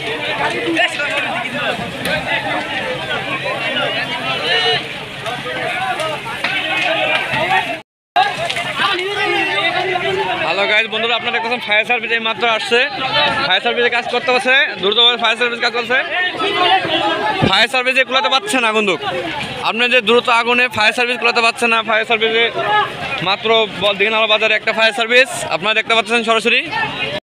Hello guys, বন্ধুরা আপনারা দেখতেছেন ফায়ার সার্ভিস এই মাত্র আসছে। ফায়ার সার্ভিসে কাজ করতে পারছে, দ্রুতভাবে ফায়ার সার্ভিস কাজ করছে। ফায়ার সার্ভিসে কুলাতে পারছে না বন্ধু, আপনি যে দ্রুত আগুনে ফায়ার সার্ভিস কুলাতে পারছেন না। ফায়ার সার্ভিসে মাত্র দিঘিনালা বাজারে একটা ফায়ার সার্ভিস আপনারা দেখতে পাচ্ছেন সরাসরি।